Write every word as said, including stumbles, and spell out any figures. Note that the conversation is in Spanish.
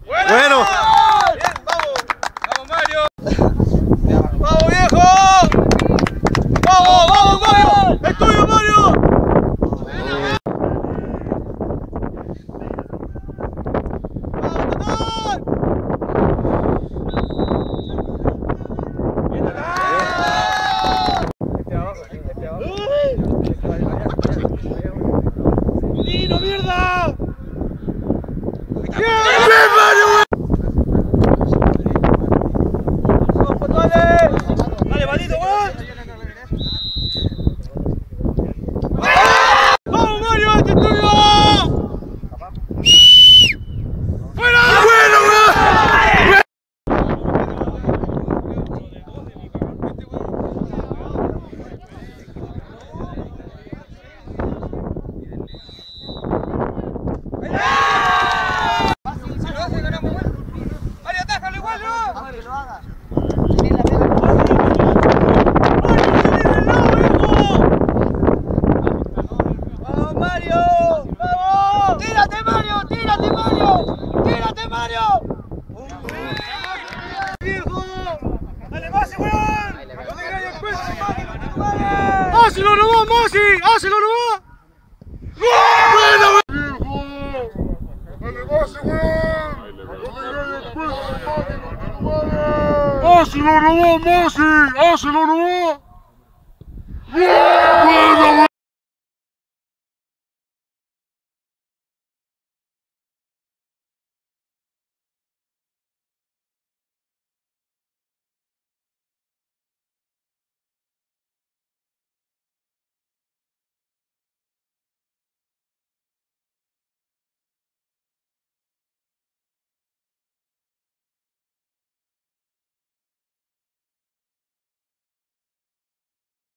Bueno. Bien, vamos. Vamos, Mario. Vamos, viejo. Vamos, vamos, Mario. Es tuyo, Mario. ¡Lino, mierda! ¡Bien, Mario! ¡Dale! ¡Dale, maldito, weón! ¡Vamos, Mario! ¡Este es tuyo! ¡Fuera! ¡Bueno, weón! Mario, atájalo igual, ¿no? Mario, lo haga. ¡Vamos, Mario! ¡Vamos! ¡Tírate, Mario! ¡Tírate, Mario! ¡Tírate, Mario! ¡Viejo! ¡Dale, Masi, weón! ¡No te creas el peso, Masi! ¡Hácelo nomás, Masi! ¡Hácelo nomás! ¡Bueno, weón! ¡Dale, Masi, weón! ¡Hácelo nomás, Masi! ¡Hácelo nomás! ¡Bueno, weón!